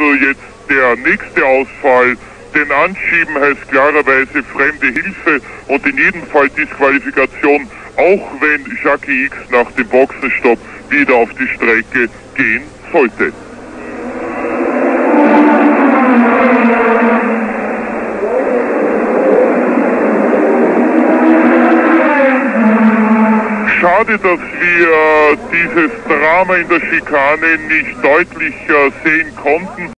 also jetzt der nächste Ausfall. Denn Anschieben heißt klarerweise fremde Hilfe und in jedem Fall Disqualifikation, auch wenn Jackie X nach dem Boxenstopp wieder auf die Strecke gehen sollte. Schade, dass wir dieses Drama in der Schikane nicht deutlicher sehen konnten.